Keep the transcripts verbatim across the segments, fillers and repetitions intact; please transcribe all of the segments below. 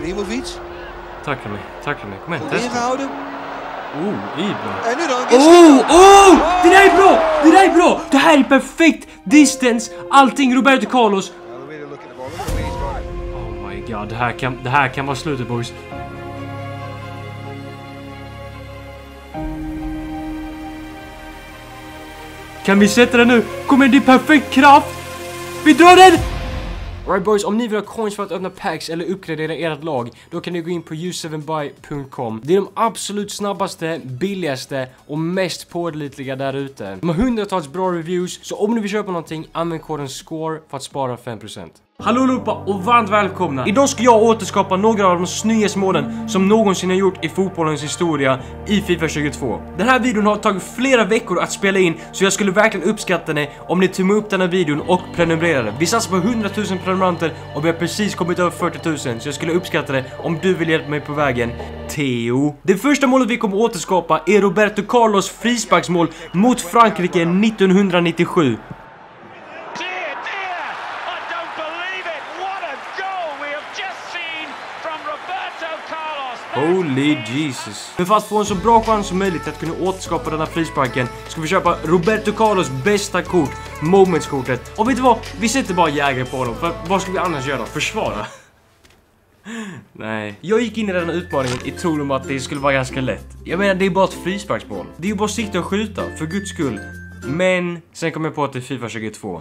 Ibrahimovic. Tackla mig, tackla mig. Kom igen, Goed testa. ingehouden. Oh, Ibra. En nu dan. Oh, oh! Det där är bra! Det där är bra! Det här är perfekt! Distance, allting Roberto Carlos. Oh my god, det här kan, det här kan vara slutet, boys. Kan vi sätta den nu? Kommer det perfekt kraft? Vi drar den! Alright boys, om ni vill ha coins för att öppna packs eller uppgradera ert lag, då kan ni gå in på u seven buy punkt com. Det är de absolut snabbaste, billigaste och mest pålitliga där ute. De har hundratals bra reviews, så om ni vill köpa någonting, använd koden SCORE för att spara fem procent. Hallå allihopa och varmt välkomna! Idag ska jag återskapa några av de snyggaste målen som någonsin har gjort i fotbollens historia i FIFA tjugotvå. Den här videon har tagit flera veckor att spela in, så jag skulle verkligen uppskatta det om ni tummar upp den här videon och prenumererade. Vi satsar på hundratusen prenumeranter och vi har precis kommit över fyrtio tusen, så jag skulle uppskatta det om du vill hjälpa mig på vägen. Theo. Det första målet vi kommer återskapa är Roberto Carlos frisparksmål mot Frankrike nittonhundranittiosju. Holy Jesus. Men för att få en så bra chans som möjligt att kunna återskapa den här frisparken ska vi köpa Roberto Carlos bästa kort, Moments-kortet. Och vet du vad? Vi sätter bara jägare på honom. För vad ska vi annars göra? Försvara? Nej. Jag gick in i den här utmaningen i tron om att det skulle vara ganska lätt. Jag menar, det är bara ett frisparksmål. Det är ju bara att sikta och skjuta, för guds skull. Men sen kom jag på att det är FIFA tjugotvå.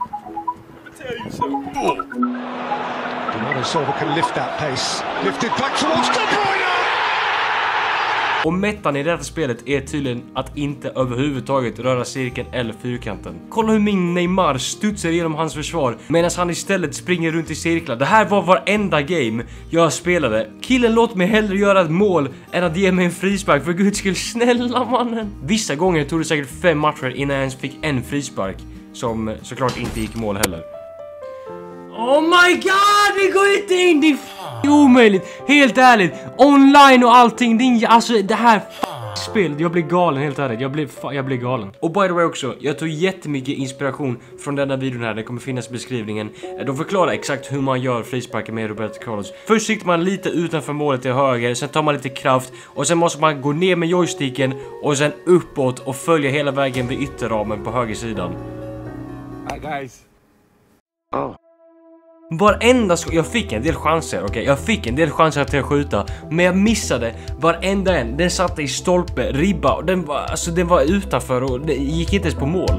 Can lift that pace. Lifted back towards De Bruyne. Och mättan i detta spelet är tydligen att inte överhuvudtaget röra cirkeln eller fyrkanten. Kolla hur min Neymar studsar genom hans försvar medan han istället springer runt i cirklar. Det här var varenda game jag spelade. Killen låt mig hellre göra ett mål än att ge mig en frispark, för guds skull, snälla mannen. Vissa gånger tog det säkert fem matcher innan jag ens fick en frispark, som såklart inte gick i mål heller. Oh my god, det går inte in, det är f***ing omöjligt. Helt ärligt, online och allting, din, alltså det här spelet, jag blir galen, helt ärligt, jag blir, jag blir galen. Och by the way också, jag tog jättemycket inspiration från denna videon här, det kommer finnas i beskrivningen. De förklarar exakt hur man gör frisparken med Roberto Carlos. Först siktar man lite utanför målet till höger, sen tar man lite kraft och sen måste man gå ner med joysticken och sen uppåt och följa hela vägen vid ytterramen på högersidan. Hi guys. Oh. Varenda sk- jag fick en del chanser, okej, okay? Jag fick en del chanser till att skjuta, men jag missade varenda en. Den satte i stolpe, ribba, och den var, alltså den var utanför och det gick inte ens på mål.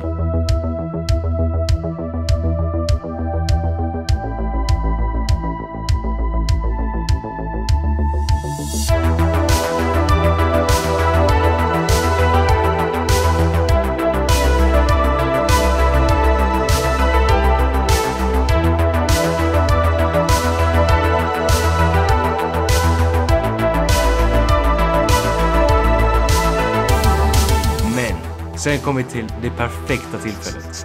Sen kom vi till det perfekta tillfället.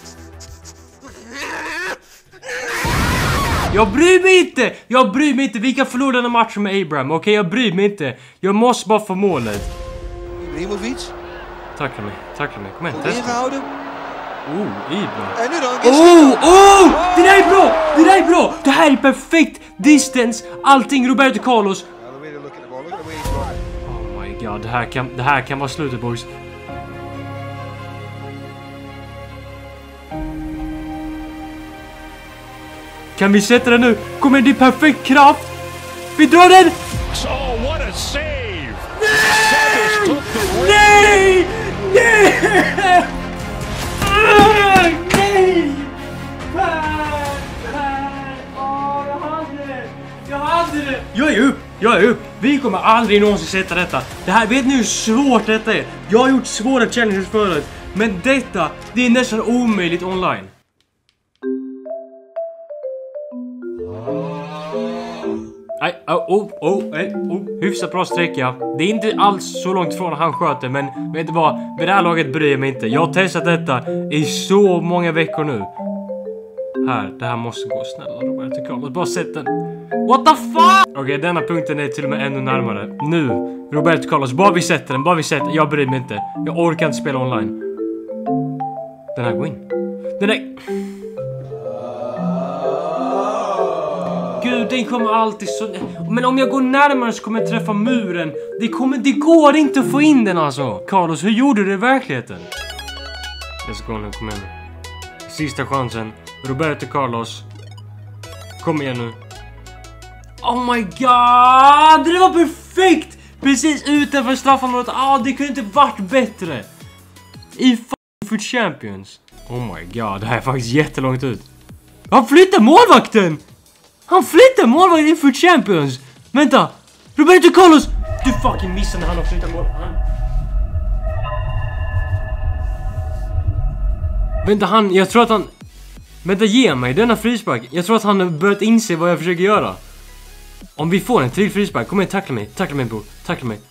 Jag bryr mig inte! Jag bryr mig inte! Vi kan förlora den här matchen med Abraham, okej? Okay? Jag bryr mig inte. Jag måste bara få målet. Ibrahimovic. Tackla mig, tackla mig. Kom igen, Goed testa. ingehouden. Oh, Ibra. En nu dan. Oh, oh! Det där är bra! Det där är bra! Det här är perfekt! Distance, allting Roberto Carlos. Oh my god, det här kan, det här kan vara slutet, boys. Kan vi sätta den nu? Kommer det perfekt kraft? Vi drar den! Oh, what a save! Nej! Nej! Nej! Nej! Åh, jag hade det! Jag hade det! Jag är upp! Jag är upp! Vi kommer aldrig någonsin sätta detta. Det här, vet ni hur svårt detta är? Jag har gjort svåra challenges förut. Men detta, det är nästan omöjligt online. Nej, oh, oh, oh, nej, oh, hyfsat bra sträcka. Det är inte alls så långt från han sköter, men vet du vad? Vid det här laget bryr jag mig inte. Jag har testat detta i så många veckor nu. Här, det här måste gå. Snälla Roberto Carlos, bara sätt den. What the fuck? Okej, okay, denna punkten är till och med ännu närmare. Nu, Roberto Carlos, bara vi sätter den, bara vi sätter. Jag bryr mig inte. Jag orkar inte spela online. Den här går in. Den är... gud, den kommer alltid så... Men om jag går närmare så kommer jag träffa muren. Det, kommer... det går inte att få in den alltså. Carlos, hur gjorde du det i verkligheten? Let's go nu, kom igen nu. Sista chansen. Roberto Carlos. Kom igen nu. Oh my god! Det var perfekt! Precis utanför straffområdet. Ah, det kunde inte varit bättre. I Foot Champions. Oh my god, det här är faktiskt jättelångt ut. Han flyttar målvakten! Han flyttar målvakten i Foot Champions! Vänta! Roberto Carlos! Du fucking missade när han har flyttat mål. Han... Vänta, han... Jag tror att han... Vänta, ge mig denna frispark. Jag tror att han har börjat inse vad jag försöker göra. Om vi får en till frispark, kom igen, tackla mig. Tackla mig, bror. Tackla mig.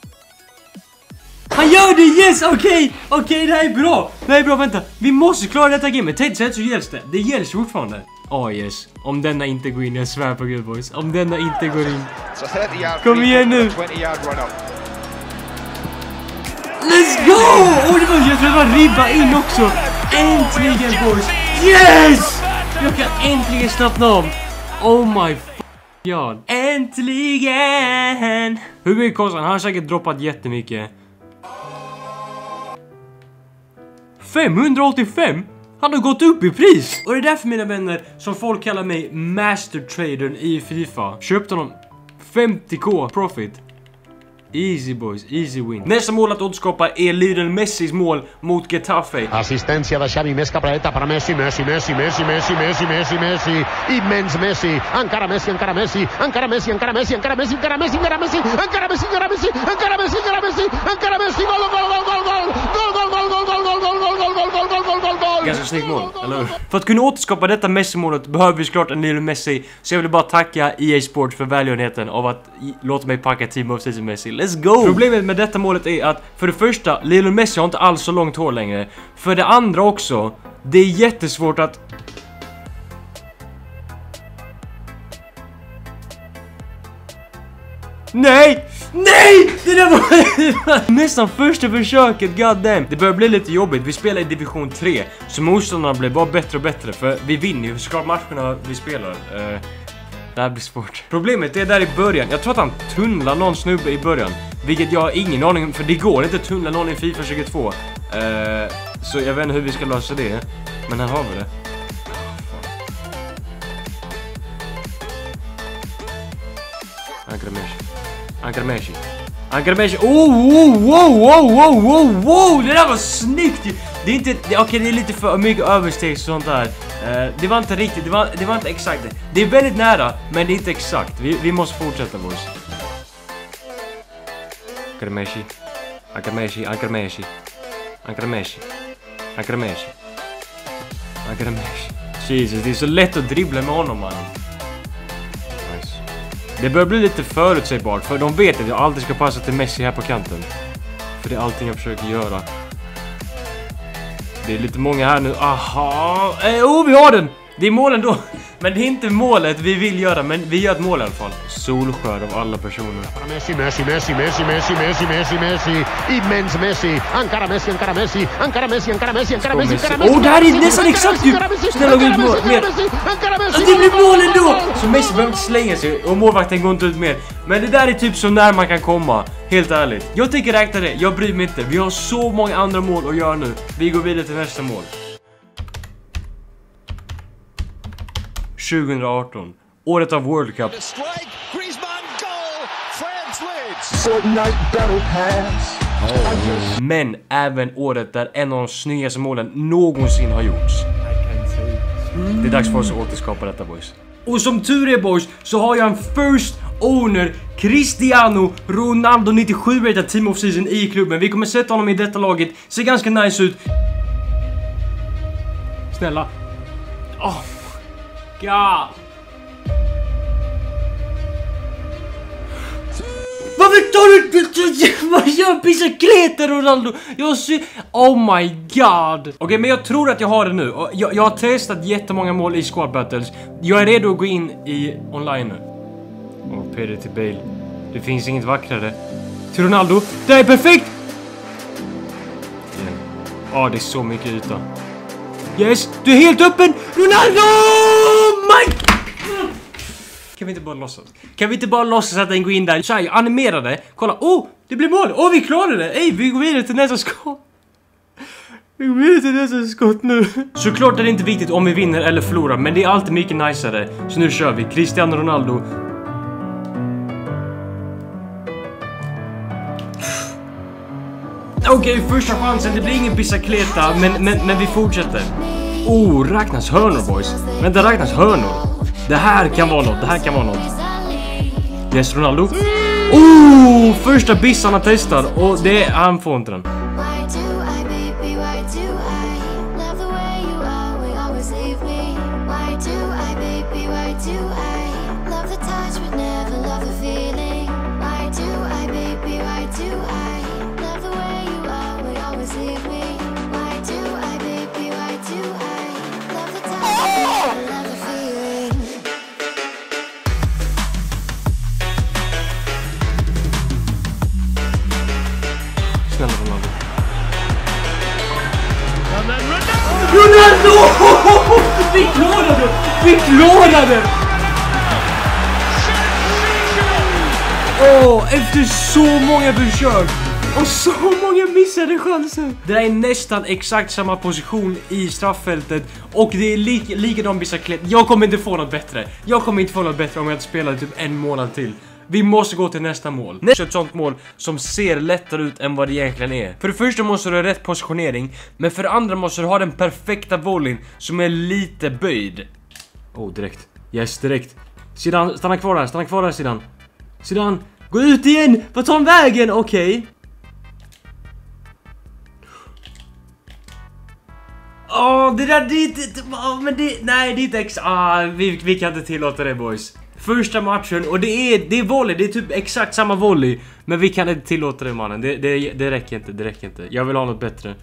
Han gör det, yes, okej. Okay. Okej, okay, det här är bra. Det här är bra, vänta. Vi måste klara detta game. Tänk så så gälls det. Det gälls fortfarande. Oh yes. Om denna inte går in, jag svär på Gud, boys. Om denna inte går in. Kom igen nu. Let's go! Oh, det var, jag tror det var ribba in också. Äntligen, boys. Yes! Jag kan äntligen slappna av. Oh my god. Äntligen! Hur mycket kostar han? Han har säkert droppat jättemycket. femhundraåttiofem? Han har gått upp i pris. Och det är därför, mina vänner, som folk kallar mig Master Trader i FIFA. Köpte honom femtio k profit. Easy boys, easy win. Nästa mål att återskapa är Lionel Messis mål mot Getafe. Assistència de Xavi, més cap dreta per Messi, Messi, Messi, Messi, Messi, Messi, Messi, Messi, immens Messi, encara Messi, encara Messi, encara Messi, encara Messi, encara Messi, encara Messi, encara Messi, encara Messi, encara Messi, encara Messi, encara Messi, encara Messi, gol, gol, gol, gol, gol, gol, gol, gol, gol, gol, gol, gol, gol, gol, gol, gol, gol, gol, gol. Ganska snyggt mål, eller hur? För att kunna återskapa detta Messi-målet behöver vi såklart en Lionel Messi. Så jag vill bara tacka E A Sports för välgörenheten av att låta mig packa Team of Season Messi. Let's go! Problemet med detta målet är att för det första, Lionel Messi har inte alls så långt hår längre. För det andra också, det är jättesvårt att... Nej! Nej! Det där var nästan första försöket, god damn. Det börjar bli lite jobbigt, vi spelar i division tre. Så motståndarna blir bara bättre och bättre. För vi vinner ju såklart matcherna vi spelar. uh, Det här blir svårt. Problemet är där i början, jag tror att han tunnlar någon snubbe i början. Vilket jag har ingen aning om, för det går inte att tunnla någon i FIFA tjugotvå. uh, Så jag vet inte hur vi ska lösa det. Men här har vi det. Ankara Messi. Ankara Messi. Ankara Messi. Oh, wow, wow, wow, wow, wow, wow. Det där var snyggt. Det är inte, okej, okay, det är lite för mycket översteg och sånt där. Uh, det var inte riktigt, det var, det var inte exakt. Det är väldigt nära, men det är inte exakt. Vi, vi måste fortsätta, boys. Ankara Messi. Ankara Messi, Ankara Messi. Ankara Messi. Ankara Messi. Ankara Messi. Jesus, det är så lätt att dribbla med honom, man. Det börjar bli lite förutsägbart, för de vet att jag alltid ska passa till Messi här på kanten. För det är allting jag försöker göra. Det är lite många här nu. Aha! Eh, oh, vi har den! Det är målen då. Men det är inte målet vi vill göra, men vi gör ett mål i alla fall. Solskär av alla personer. Messi, Messi, Messi, Messi, Messi, Messi, Messi, Messi, immens Messi, encara Messi, encara Messi, encara Messi, encara Messi, encara Messi, encara Messi. Åh, det här är nästan exakt ju! Snälla, gå ut mål, mer. Alltså, det blir mål ändå! Så Messi behöver inte slänga sig och målvakten går inte ut mer. Men det där är typ så när man kan komma. Helt ärligt. Jag tänker räkna det, jag bryr mig inte. Vi har så många andra mål att göra nu. Vi går vidare till nästa mål. tjugoarton. Året av World Cup. Men även året där en av de snyggaste målen någonsin har gjorts. Det är dags för oss att återskapa detta, boys. Och som tur är, boys, så har jag en first owner, Cristiano Ronaldo nittiosju, ett Team of Season i klubben. Vi kommer sätta honom i detta laget. Ser ganska nice ut. Snälla. Oh. God. Varför tar du... Vad gör bicicleta, Ronaldo? Jag ser... Oh my god. Okej, okay, men jag tror att jag har det nu. Jag, jag har testat jättemånga mål i squad battles. Jag är redo att gå in i online nu. Åh, oh, Pedro till Bale. Det finns inget vackrare. Till Ronaldo. Det är perfekt! Ja, yeah. Oh, det är så mycket yta. Yes, du är helt öppen! Ronaldo! My... Kan vi inte bara låtsas? Kan vi inte bara låtsas att den går in där? Tjej, animerade. Kolla, oh, det blir mål. Åh, oh, vi klarade det. Ey, vi går vidare till nästa skott. Vi går vidare till nästa skott nu. Såklart är det inte viktigt om vi vinner eller förlorar, men det är alltid mycket niceare. Så nu kör vi. Cristiano Ronaldo. Okej, okay, första chansen. Det blir ingen bicicleta, men, men, men vi fortsätter. Oh, räknas hörnor, boys. Vänta, räknas hörnor. Det här kan vara något, det här kan vara något. Yes, Ronaldo. Oh, första bissen han testar. Och det är, han får inte den. Ronaldo! Vi klarade! Vi klarade! Åh, oh, efter så många försök och så många missade chanser. Det är nästan exakt samma position i straffältet och det är lik, likadan bicicleta. Jag kommer inte få något bättre. Jag kommer inte få något bättre om jag spelar typ en månad till. Vi måste gå till nästa mål. Nästa ett sånt mål som ser lättare ut än vad det egentligen är. För det första måste du ha rätt positionering, men för det andra måste du ha den perfekta volleyn som är lite böjd. Oh, direkt. Yes, direkt. Sidan, stanna kvar där, stanna kvar där Sidan. Sidan, gå ut igen! Vad tar han vägen? Okej. Okay. Åh, oh, det där, det, det, oh, men det, nej, det är inte ex... Ah, vi, vi kan inte tillåta det, boys. Första matchen, och det är, det är volley, det är typ exakt samma volley. Men vi kan inte tillåta det, mannen. Det, det, det räcker inte, det räcker inte. Jag vill ha något bättre.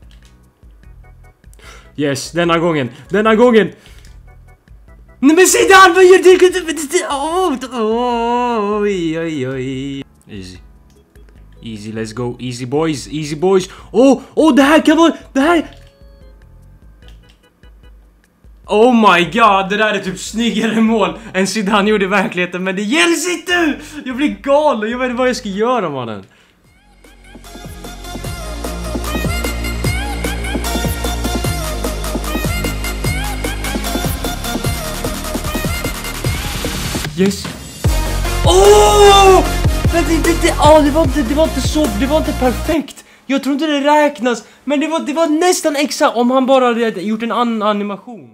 Yes, denna gången, denna gången. Nej men Zidane, vad gör du? Oh, oj, oj, oj. Easy. Easy, let's go. Easy boys, easy boys. Oh, oh, det här kan vara, det här... Oh my god, det där är typ snyggare mål än Zidane gjorde i verkligheten, men det gälls inte! Jag blir galen, jag vet inte vad jag ska göra, mannen. Yes. Oh! Men det, det, det, oh, det, var inte, det var inte så, det var inte perfekt. Jag tror inte det räknas, men det var, det var nästan exakt om han bara hade gjort en annan animation.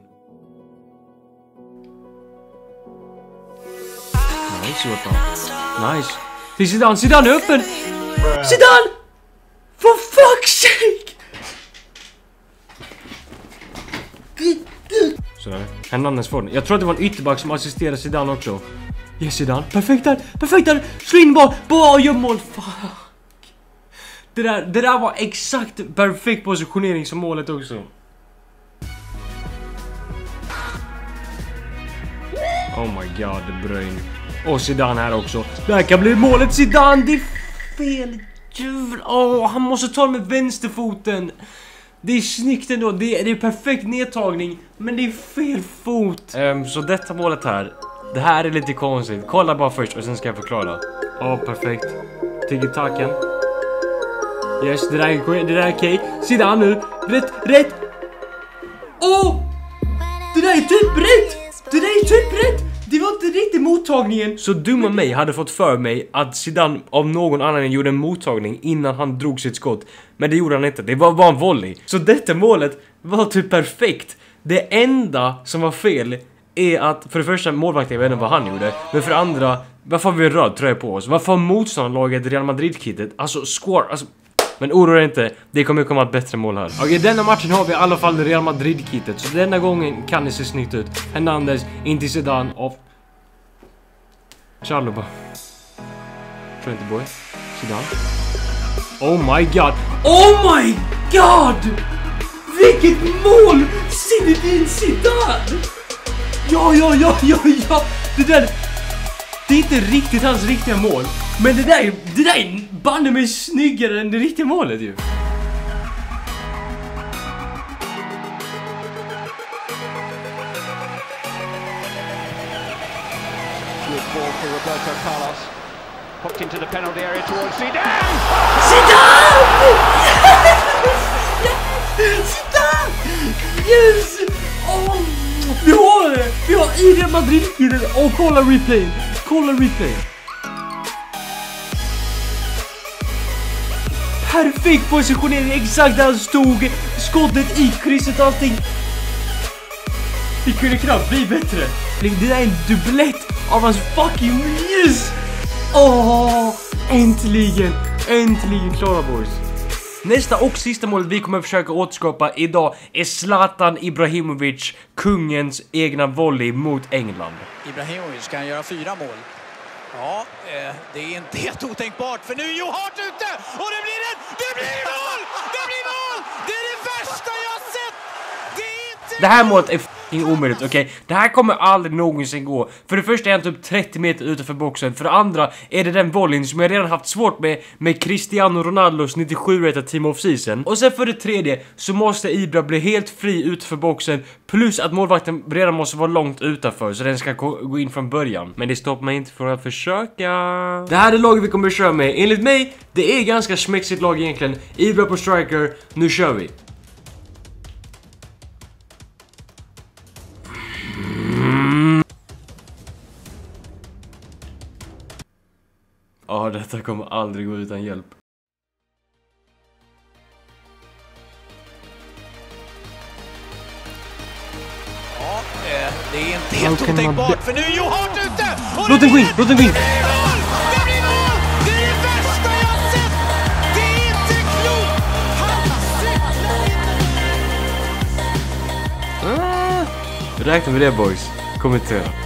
Nice, nice. Det är Zidane, Zidane är öppen. Zidane! For fuck's sake! Sådär, Hernandez får den. Jag tror att det var en ytterback som assisterade Zidane också. Yes, Zidane, perfekt där, perfekt där. Slå in boll, bara gör mål. Fuck. Det där, det där var exakt perfekt positionering som målet också. Oh my god, De Bruyne. Och Zidane här också. Det här kan bli målet, Zidane. Det är fel. Åh, oh, han måste ta med vänsterfoten. Det är snyggt ändå. Det är, det är perfekt nedtagning. Men det är fel fot. Um, så detta målet här. Det här är lite konstigt. Kolla bara först och sen ska jag förklara. Ja, oh, perfekt. Tiki-taken. Yes, det där är, det där är okej. Okay. Zidane nu. Rätt, rätt. Åh! Oh! Det där är typ rätt. Det där är typ rätt. Det var inte riktigt mottagningen. Så dumma mig hade fått för mig att Zidane av någon annan gjorde en mottagning innan han drog sitt skott. Men det gjorde han inte. Det var bara en volley. Så detta målet var typ perfekt. Det enda som var fel är att för det första målvakten, jag vet inte vad han gjorde. Men för det andra, varför har vi en röd tröja på oss? Varför har motståndarlaget Real Madrid-kittet? Alltså, score, alltså... Men oroa inte, det kommer komma ett bättre mål här. Okej, denna matchen har vi i alla fall Real Madrid-kittet. Så denna gången kan det se snyggt ut. Hernandez, in till Zidane och... Charlo bara. Tror inte boy. Zidane. Oh my god. Oh my god! Vilket mål! Zinedine Zidane! Ja, ja, ja, ja, ja! Det där... Det är inte riktigt hans riktiga mål. Men det där, det där är banne mig snyggare än det riktiga målet ju. Good ball for Roberto Carlos. Hooked into the penalty area towards Zidane. Zidane! Yes! Zidane! Yes! Oh, vi har det! Vi har i Real Madrid-killen. Och kolla replay. Kolla replay. Perfekt positionering, exakt där han stod. Skottet i krysset och allting. Det kunde knappt bli bättre. Det där är en dubblett av hans fucking yes! Åh, äntligen, äntligen klara boys. Nästa och sista målet vi kommer att försöka återskapa idag är Zlatan Ibrahimovic, kungens egna volley mot England. Ibrahimovic kan göra fyra mål. Ja, eh, det är inte helt otänkbart för nu är Joe Hart ute och det blir ett, det blir mål! Det blir mål! Det är det värsta jag har sett! Det är inte... Det här målet är f***ing omöjligt, okej? Okay? Det här kommer aldrig någonsin gå. För det första är han typ trettio meter utanför boxen. För det andra är det den volleyn som jag redan haft svårt med med Cristiano Ronaldos nittiosju-rätta Team of Season. Och sen för det tredje så måste Ibra bli helt fri utanför boxen. Plus att målvakten redan måste vara långt utanför så den ska gå in från början. Men det stoppar mig inte från att försöka. Det här är laget vi kommer att köra med. Enligt mig, det är ganska smexigt lag egentligen. Ibra på striker, nu kör vi. Ja, detta kommer aldrig gå utan hjälp. Ja, eh, det är inte helt otänkbart för nu är Joe Hart ute! Och Låt den gå in, låt den gå in! Det blir mål! Det blir mål! Det är det värsta jag har sett! Det är inte klokt! Han Ah, räkna med det boys. Kommentera.